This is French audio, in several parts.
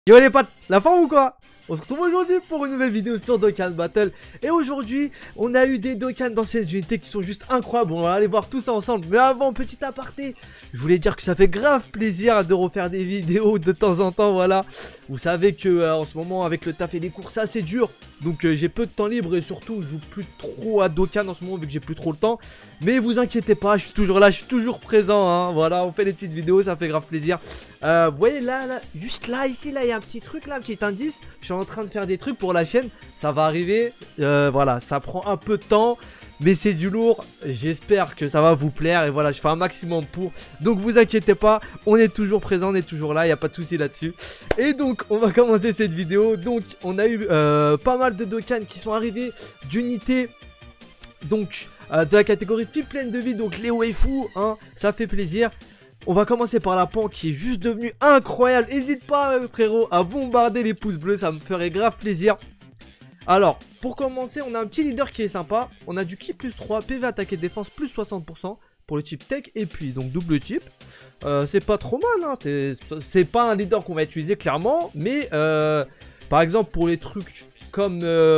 Yo les potes, la forme ou quoi? On se retrouve aujourd'hui pour une nouvelle vidéo sur Dokkan Battle. Et aujourd'hui, on a eu des Dokkan dans cette unité qui sont juste incroyables. On va aller voir tout ça ensemble. Mais avant, petit aparté, je voulais dire que ça fait grave plaisir de refaire des vidéos de temps en temps, voilà. Vous savez que en ce moment, avec le taf et les cours, c'est assez dur. Donc j'ai peu de temps libre et surtout, je joue plus trop à Dokkan en ce moment vu que j'ai plus trop le temps. Mais vous inquiétez pas, je suis toujours là, je suis toujours présent, hein. Voilà, on fait des petites vidéos, ça fait grave plaisir. Vous voyez là, juste là, ici, là, il y a un petit truc là, un petit indice. Je suis en train de faire des trucs pour la chaîne. Ça va arriver, voilà, ça prend un peu de temps. Mais c'est du lourd, j'espère que ça va vous plaire. Et voilà, je fais un maximum pour. Donc vous inquiétez pas, on est toujours présent, on est toujours là, il n'y a pas de souci là-dessus. Et donc, on va commencer cette vidéo. Donc, on a eu pas mal de Dokkan qui sont arrivés d'unités. Donc, de la catégorie fille pleine de vie, donc les waifu, hein, ça fait plaisir. On va commencer par la pan qui est juste devenue incroyable. N'hésite pas frérot à bombarder les pouces bleus, ça me ferait grave plaisir. Alors, pour commencer, on a un petit leader qui est sympa. On a du ki plus 3, PV attaque et défense plus 60% pour le type tech. Et puis, donc double type. C'est pas trop mal, hein. C'est pas un leader qu'on va utiliser clairement. Mais, par exemple, pour les trucs comme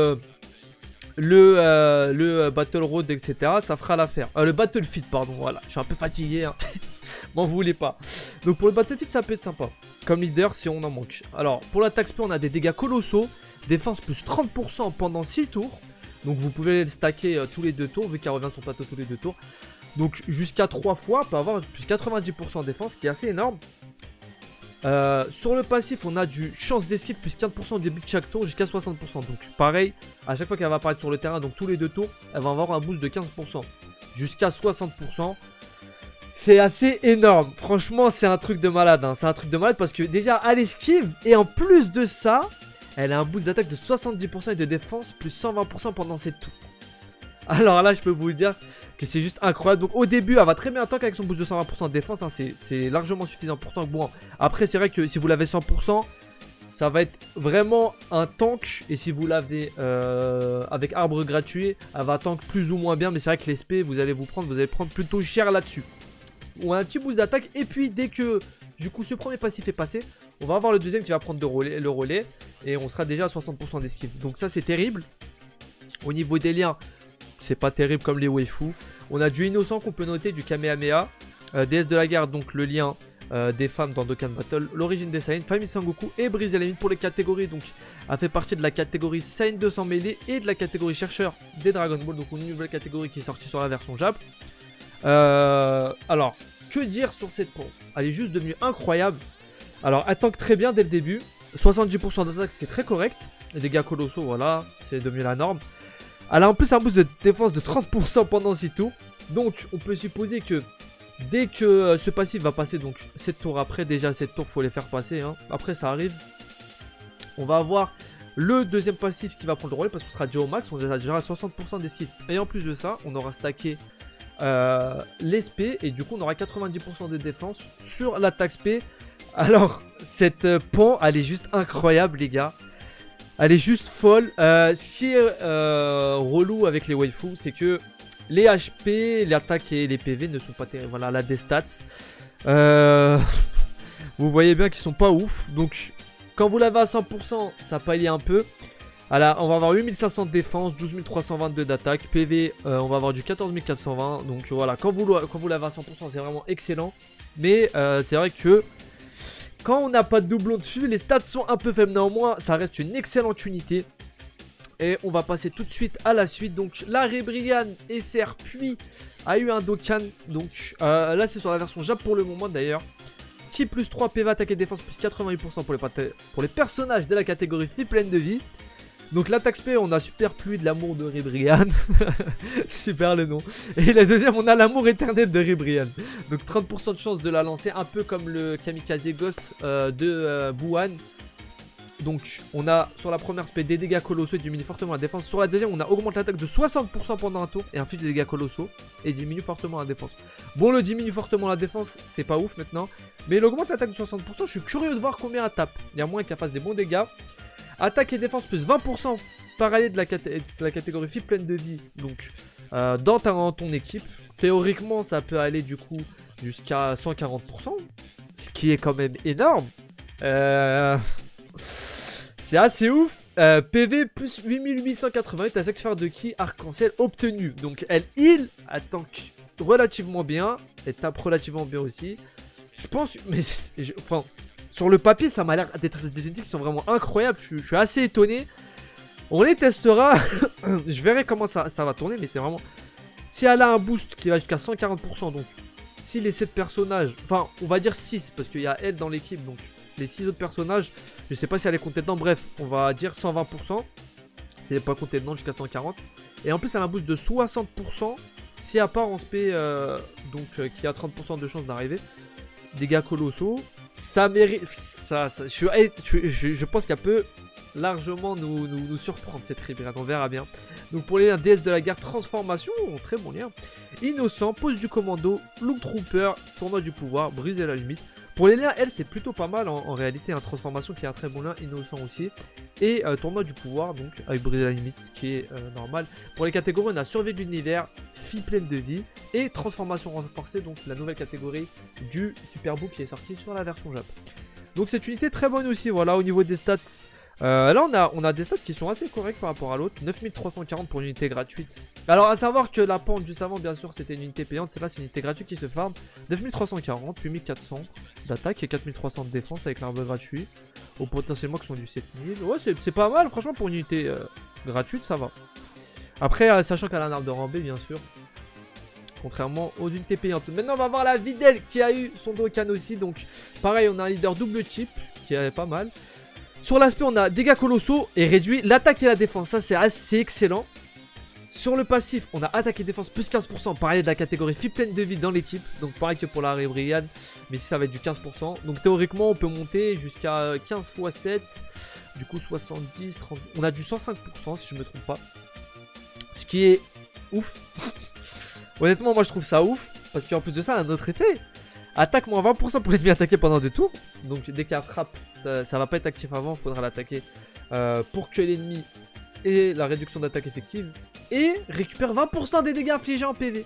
le Battle Road, etc., ça fera l'affaire. Le Battlefield, pardon, voilà. Je suis un peu fatigué, hein. M'en voulez pas. Donc pour le Battlefield, ça peut être sympa. Comme leader, si on en manque. Alors, pour l'attaque SP, on a des dégâts colossaux. Défense plus 30% pendant 6 tours. Donc vous pouvez le stacker tous les 2 tours, vu qu'elle revient sur plateau tous les 2 tours. Donc jusqu'à 3 fois, on peut avoir plus 90% de défense, ce qui est assez énorme. Sur le passif, on a du chance d'esquive plus 15% au début de chaque tour jusqu'à 60%. Donc pareil, à chaque fois qu'elle va apparaître sur le terrain, donc tous les 2 tours, elle va avoir un boost de 15% jusqu'à 60%. C'est assez énorme. Franchement, c'est un truc de malade, hein. C'est un truc de malade parce que déjà, elle esquive. Et en plus de ça, elle a un boost d'attaque de 70% et de défense plus 120% pendant 7 tours. Alors là, je peux vous dire que c'est juste incroyable. Donc au début, elle va très bien tank avec son boost de 120% de défense, hein. C'est largement suffisant pour tank. Bon, après, c'est vrai que si vous l'avez 100%, ça va être vraiment un tank. Et si vous l'avez avec arbre gratuit, elle va tank plus ou moins bien. Mais c'est vrai que les SP, vous allez prendre plutôt cher là-dessus. On a un petit boost d'attaque. Et puis dès que du coup ce premier passif est passé, on va avoir le deuxième qui va prendre le relais. Et on sera déjà à 60% d'esquive. Donc ça c'est terrible. Au niveau des liens, c'est pas terrible comme les waifu. On a du innocent qu'on peut noter, du Kamehameha, déesse de la guerre, donc le lien des femmes dans Dokkan Battle, l'origine des Saiyans, famille Sangoku et Brise la limite pour les catégories. Donc elle fait partie de la catégorie Saiyan 200 mêlée et de la catégorie chercheur des Dragon Ball. Donc une nouvelle catégorie qui est sortie sur la version Jap. Alors, que dire sur cette pompe? Elle est juste devenue incroyable. Alors, elle tank très bien dès le début. 70% d'attaque, c'est très correct. Les dégâts colossaux, voilà, c'est devenu la norme. Elle a en plus un boost de défense de 30% pendant 6 tours. Donc, on peut supposer que dès que ce passif va passer, donc 7 tours après, déjà 7 tours, faut les faire passer, hein. Après, ça arrive. On va avoir le deuxième passif qui va prendre le relais parce qu'on sera déjà au max. On est déjà à 60% d'esquive. Et en plus de ça, on aura stacké l'SP et du coup on aura 90% de défense sur l'attaque SP. Alors cette pan elle est juste incroyable les gars. Elle est juste folle. Ce qui est relou avec les waifus, c'est que les HP, l'attaque et les PV ne sont pas terribles. Voilà, elle a des stats. Vous voyez bien qu'ils sont pas ouf. Donc quand vous l'avez à 100%, ça paye un peu. Alors, on va avoir 8500 de défense, 12322 d'attaque, PV, on va avoir du 14420. Donc voilà, quand vous l'avez à 100%, c'est vraiment excellent. Mais c'est vrai que quand on n'a pas de doublon dessus, les stats sont un peu faibles. Néanmoins, ça reste une excellente unité. Et on va passer tout de suite à la suite. Donc la Ribrianne SR puis a eu un Dokkan. Donc là, c'est sur la version Jap pour le moment d'ailleurs. Ki plus 3, PV attaque et défense plus 88% pour les personnages de la catégorie fille pleine de vie. Donc l'attaque SP, on a super pluie de l'amour de Ribrianne. Super le nom. Et la deuxième, on a l'amour éternel de Ribrianne. Donc 30% de chance de la lancer, un peu comme le Kamikaze Ghost de Buwan. Donc on a sur la première SP des dégâts colossaux et diminue fortement la défense. Sur la deuxième, on a augmenté l'attaque de 60% pendant un tour et inflige des dégâts colossaux et diminue fortement la défense. Bon, le diminue fortement la défense, c'est pas ouf maintenant. Mais il augmente l'attaque de 60%, je suis curieux de voir combien elle tape. Il y a moins qu'elle fasse des bons dégâts. Attaque et défense plus 20% pareil de la catégorie fille pleine de vie. Donc dans ton équipe. Théoriquement ça peut aller du coup jusqu'à 140%. Ce qui est quand même énorme. C'est assez ouf. PV plus 8888 à chaque sphère de ki arc-en-ciel obtenu. Donc elle heal, elle tank relativement bien. Elle tape relativement bien aussi. Je pense, mais enfin, sur le papier, ça m'a l'air d'être des unités qui sont vraiment incroyables. Je suis assez étonné. On les testera. Je verrai comment ça va tourner, mais c'est vraiment... Si elle a un boost qui va jusqu'à 140%, donc si les 7 personnages... Enfin, on va dire 6, parce qu'il y a elle dans l'équipe, donc les 6 autres personnages, je sais pas si elle est comptée dedans. Bref, on va dire 120%. Elle n'est pas comptée dedans jusqu'à 140. Et en plus, elle a un boost de 60%. Si à part en spé, qui a 30% de chance d'arriver. Dégâts colossaux. Ça mérite... Je pense qu'elle peut largement nous surprendre cette Ribrianne. On verra bien. Donc pour les liens DS de la guerre, transformation. Très bon lien. Innocent, pose du commando, Look Trooper, tournoi du pouvoir, briser la limite. Pour les liens, elle, c'est plutôt pas mal en réalité. Un transformation qui a un très bon lien, innocent aussi. Et tournoi du pouvoir, donc avec briser la limite, ce qui est normal. Pour les catégories, on a survie de l'univers, fille pleine de vie et transformation renforcée, donc la nouvelle catégorie du Superbook qui est sortie sur la version Jap. Donc cette unité très bonne aussi, voilà, au niveau des stats. Là on a des stats qui sont assez corrects par rapport à l'autre. 9340 pour une unité gratuite. Alors à savoir que la pente juste avant bien sûr c'était une unité payante. C'est là c'est une unité gratuite qui se farm. 9340, 8400 d'attaque et 4300 de défense avec l'arbre gratuit. Au potentiellement qui sont du 7000. Ouais c'est pas mal franchement pour une unité gratuite ça va. Après sachant qu'elle a un arbre de rambé bien sûr. Contrairement aux unités payantes. Maintenant on va voir la Videl qui a eu son Dokkan aussi. Donc pareil on a un leader double type qui est pas mal. Sur l'aspect, on a dégâts colossaux et réduit l'attaque et la défense. Ça, c'est assez excellent. Sur le passif, on a attaque et défense plus 15%. Pareil de la catégorie fille pleine de vie dans l'équipe. Donc pareil que pour la Ribrianne. Mais ici, ça va être du 15%. Donc théoriquement, on peut monter jusqu'à 15 x 7. Du coup, 70, 30. On a du 105% si je ne me trompe pas. Ce qui est ouf. Honnêtement, moi, je trouve ça ouf. Parce qu'en plus de ça, elle a un autre effet. Attaque moins 20% pour l'ennemi attaqué pendant 2 tours. Donc dès qu'elle frappe, ça va pas être actif avant, il faudra l'attaquer pour que l'ennemi ait la réduction d'attaque effective. Et récupère 20% des dégâts infligés en PV.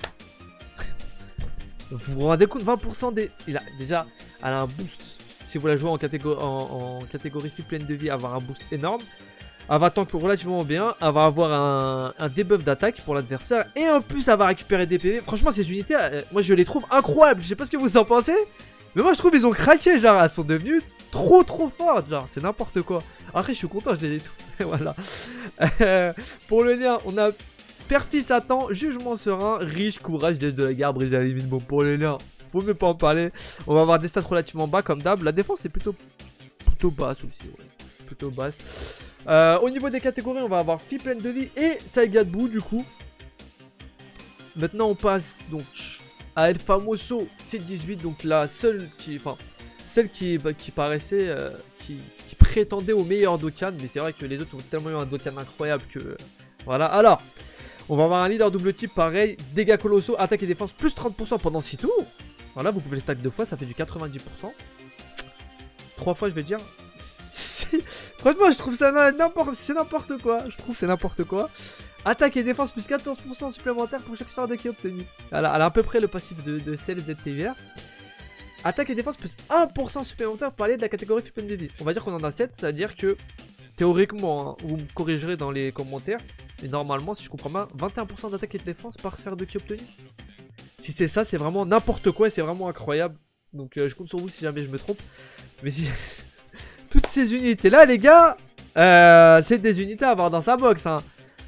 Vous vous rendez compte, 20% des... Déjà, elle a un boost. Si vous la jouez en catégorie fille pleine de vie, elle va avoir un boost énorme. Elle va tanker relativement bien. Elle va avoir un debuff d'attaque pour l'adversaire. Et en plus, elle va récupérer des PV. Franchement, ces unités, moi je les trouve incroyables. Je sais pas ce que vous en pensez. Mais moi je trouve qu'ils ont craqué. Genre, elles sont devenues trop fortes. Genre, c'est n'importe quoi. Après, je suis content, je les ai tout. Voilà. Pour le lien, on a Perfil Satan, Jugement Serein, Riche, Courage, Déesse de la Guerre, Briser la limite. Bon, pour les liens, faut même pas en parler. On va avoir des stats relativement bas comme d'hab. La défense est plutôt basse aussi. Ouais. Plutôt basse. Au niveau des catégories, on va avoir fille pleine de vie et Saigadbu du coup. Maintenant, on passe donc à El Famoso C18, donc la seule qui, enfin, celle qui paraissait, qui prétendait au meilleur Dokkan, mais c'est vrai que les autres ont tellement eu un Dokkan incroyable que, voilà. Alors, on va avoir un leader double type, pareil, dégâts colossaux, attaque et défense plus 30% pendant 6 tours. Voilà, vous pouvez le stack 2 fois, ça fait du 90%. 3 fois, je vais dire. Franchement, je trouve ça n'importe quoi. Je trouve c'est n'importe quoi. Attaque et défense plus 14% supplémentaire pour chaque sphère de ki obtenue. Elle a à peu près le passif de celle ZTVR. Attaque et défense plus 1% supplémentaire pour aller de la catégorie fille pleine de vie. On va dire qu'on en a 7, c'est-à-dire que théoriquement, hein, vous me corrigerez dans les commentaires. Et normalement, si je comprends bien, 21% d'attaque et de défense par sphère de ki obtenue. Si c'est ça, c'est vraiment n'importe quoi et c'est vraiment incroyable. Donc je compte sur vous si jamais je me trompe. Mais si... Toutes ces unités là les gars, c'est des unités à avoir dans sa box hein.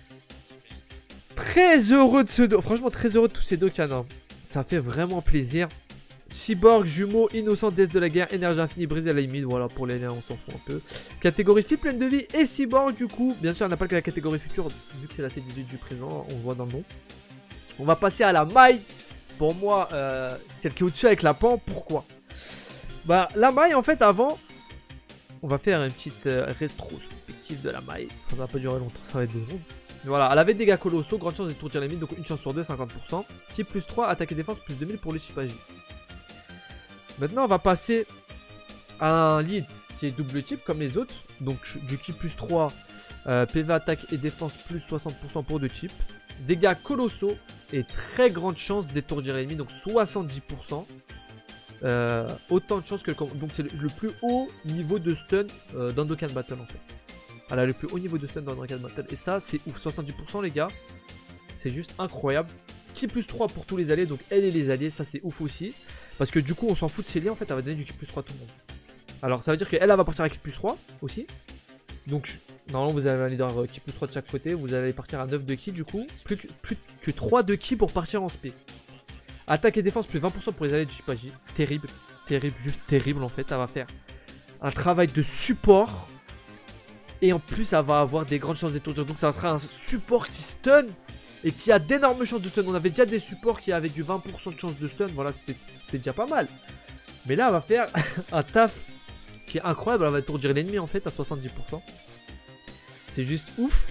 Très heureux de ce franchement très heureux de tous ces Dokkan hein. Ça fait vraiment plaisir. Cyborg, jumeau, innocent, déesse de la guerre, énergie infinie, briser la limite. Voilà pour les liens on s'en fout un peu. Catégorie fille pleine de vie et cyborg du coup. Bien sûr elle n'a pas que la catégorie future vu que c'est la T18 du présent, on le voit dans le nom. On va passer à la maille. Pour moi celle qui est au-dessus avec la pan. Pourquoi? Bah la maille en fait avant... On va faire une petite rétrospective de la maille. Ça va pas durer longtemps, ça va être 2 secondes. Voilà, elle avait des dégâts colossaux, grande chance de tourner la limite, donc une chance sur 2, 50%. Qui plus 3, attaque et défense plus 2000 pour l'équipage. Maintenant, on va passer à un lead qui est double type comme les autres. Donc du ki plus 3, PV attaque et défense plus 60% pour 2 types. Dégâts colossaux et très grande chance d'étourdir l'ennemi, donc 70%. autant de chances que le commander. Donc c'est le plus haut niveau de stun dans Dokkan Battle en fait. Elle a le plus haut niveau de stun dans Dokkan Battle. Et ça c'est ouf, 70% les gars. C'est juste incroyable. Ki plus 3 pour tous les alliés, donc elle et les alliés, ça c'est ouf aussi. Parce que du coup on s'en fout de ses liens en fait, elle va donner du Ki plus 3 à tout le monde. Alors ça veut dire qu'elle va partir à Ki plus 3 aussi. Donc normalement vous avez un leader Ki plus 3 de chaque côté, vous allez partir à 9 de Ki du coup. Plus que 3 de Ki pour partir en SP. Attaque et défense plus 20% pour les alliés du Chipaji. Terrible, terrible, juste terrible en fait. Elle va faire un travail de support. Et en plus elle va avoir des grandes chances d'étourdir. Donc ça sera un support qui stun. Et qui a d'énormes chances de stun. On avait déjà des supports qui avaient du 20% de chance de stun. Voilà, c'était déjà pas mal. Mais là, elle va faire un taf qui est incroyable. Elle va étourdir l'ennemi en fait à 70%. C'est juste ouf.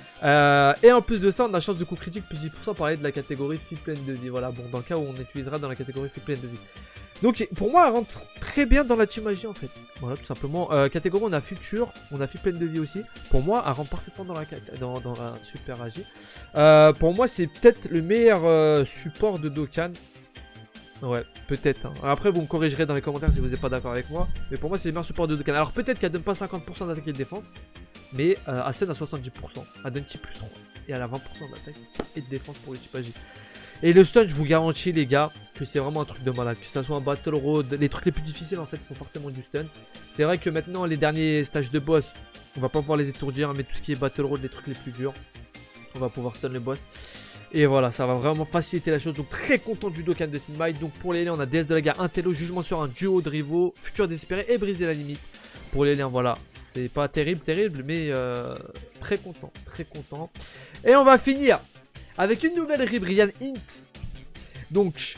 Et en plus de ça, on a chance de coup critique plus 10% pour aller de la catégorie fille pleine de vie. Voilà, bon, dans le cas où on utilisera dans la catégorie fille pleine de vie. Donc pour moi, elle rentre très bien dans la team magie en fait. Voilà, tout simplement. Catégorie, on a futur, on a fille pleine de vie aussi. Pour moi, elle rentre parfaitement dans la super agi. Pour moi, c'est peut-être le meilleur support de Dokkan. Ouais, peut-être. Hein. Après, vous me corrigerez dans les commentaires si vous n'êtes pas d'accord avec moi. Mais pour moi, c'est le meilleur support de Dokkan. Alors peut-être qu'elle donne pas 50% d'attaque et de défense. Mais elle stun à 70%. Elle donne Ki plus 3. Et elle a 20% d'attaque et de défense pour le type agi. Et le stun, je vous garantis les gars, que c'est vraiment un truc de malade. Que ça soit un Battle Road, les trucs les plus difficiles en fait, il faut forcément du stun. C'est vrai que maintenant, les derniers stages de boss, on va pas pouvoir les étourdir. Mais tout ce qui est Battle Road, les trucs les plus durs, on va pouvoir stun le boss. Et voilà, ça va vraiment faciliter la chose. Donc très content du Dokkan de Sinmai. Donc pour les liens, on a DS de la gare, Intello, jugement sur un duo de rivaux, futur désespéré et briser la limite. Pour les liens, voilà, c'est pas terrible, mais très content, très content. Et on va finir avec une nouvelle Ribrianne Int. Donc,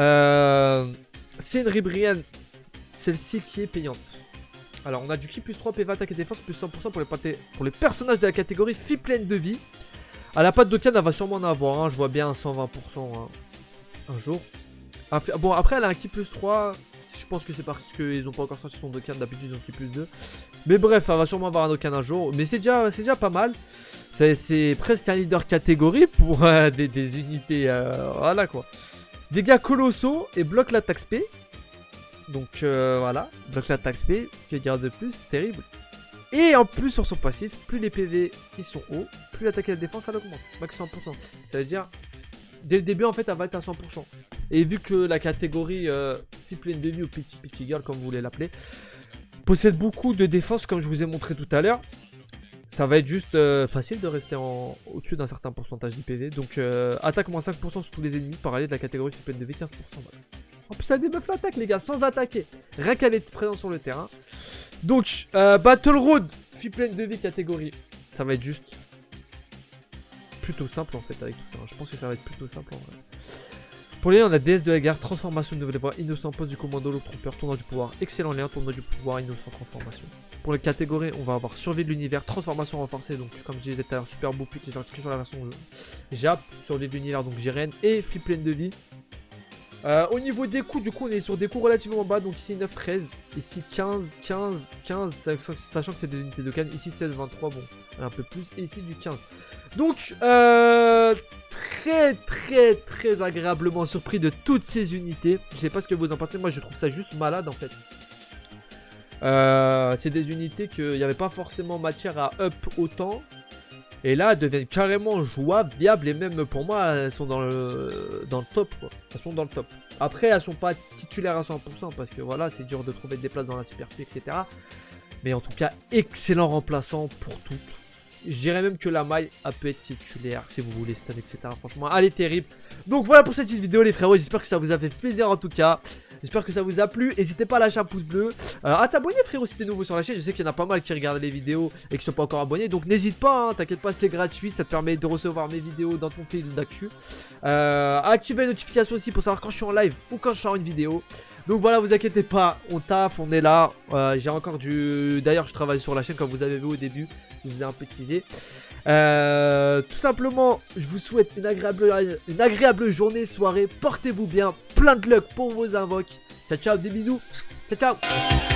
c'est une Ribrianne, celle-ci qui est payante. Alors, on a du Ki plus 3, PV, attaque et défense, plus 100% pour les personnages de la catégorie fille pleine de vie. Elle a pas de Dokkan, elle va sûrement en avoir, hein, je vois bien 120% hein, un jour. Bon, après, elle a un Ki plus 3. Je pense que c'est parce qu'ils n'ont pas encore sorti son Dokkan, d'habitude ils ont Ki plus 2. Mais bref, elle va sûrement avoir un Dokkan un jour. Mais c'est déjà pas mal. C'est presque un leader catégorie pour des unités. Voilà quoi. Dégâts colossaux et bloque l'attaque SP. Donc voilà, bloque l'attaque SP. Que dire de plus, terrible. Et en plus sur son passif, plus les PV ils sont hauts, plus l'attaque et la défense elle augmente. Max 100%. Ça veut dire, dès le début en fait elle va être à 100%. Et vu que la catégorie fille pleine de vie ou petit girl comme vous voulez l'appeler, possède beaucoup de défense comme je vous ai montré tout à l'heure, ça va être juste facile de rester au-dessus d'un certain pourcentage d'IPV. Donc attaque moins 5% sur tous les ennemis par allié de la catégorie fille pleine de vie, 15% max. En plus ça débuff l'attaque les gars, sans attaquer. Rien qu'elle est présente sur le terrain. Donc Battle Road, fille pleine de vie catégorie, ça va être juste plutôt simple en fait avec tout ça. Je pense que ça va être plutôt simple en vrai. Pour les liens, on a DS de la gare, transformation de nouvelle voie, innocent, poste du commando, le trompeur, tournoi du pouvoir, excellent lien, tournoi du pouvoir, innocent, transformation. Pour les catégories, on va avoir survie de l'univers, transformation renforcée, donc comme je disais tout à l'heure, super beau pic, les articles sur la version Jap, survie de l'univers, donc Jiren, et fille pleine de vie. Au niveau des coups, du coup, on est sur des coups relativement bas, donc ici 9, 13, ici 15, 15, 15, sachant que c'est des unités de canne, ici 16, 23, bon, un peu plus, et ici du 15. Donc, très agréablement surpris de toutes ces unités. Je sais pas ce que vous en pensez, moi je trouve ça juste malade en fait. C'est des unités qu'il n'y avait pas forcément matière à up autant. Et là, elles deviennent carrément jouables, viables, et même pour moi, elles sont dans le top quoi. Elles sont dans le top. Après, elles sont pas titulaires à 100% parce que voilà, c'est dur de trouver des places dans la Super P, etc. Mais en tout cas, excellent remplaçant pour toutes. Je dirais même que la maille a peut être titulaire si vous voulez stun, etc. Franchement, elle est terrible. Donc voilà pour cette petite vidéo les frérots. J'espère que ça vous a fait plaisir en tout cas. J'espère que ça vous a plu. N'hésitez pas à lâcher un pouce bleu. À t'abonner frérot si t'es nouveau sur la chaîne. Je sais qu'il y en a pas mal qui regardent les vidéos et qui sont pas encore abonnés. Donc n'hésite pas, hein, t'inquiète pas, c'est gratuit. Ça te permet de recevoir mes vidéos dans ton fil d'actu. Activez les notifications aussi pour savoir quand je suis en live ou quand je sors une vidéo. Donc voilà, vous inquiétez pas, on taffe, on est là. J'ai encore du... D'ailleurs, je travaille sur la chaîne comme vous avez vu au début. Je vous ai un peu teasé. Tout simplement, je vous souhaite une agréable journée, soirée. Portez-vous bien, plein de luck pour vos invoques. Ciao, ciao, des bisous. Ciao, ciao.